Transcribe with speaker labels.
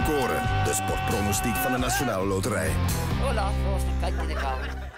Speaker 1: Scoren, de sportpronostiek van de Nationale Loterij.
Speaker 2: Hola, kijk in de kamer.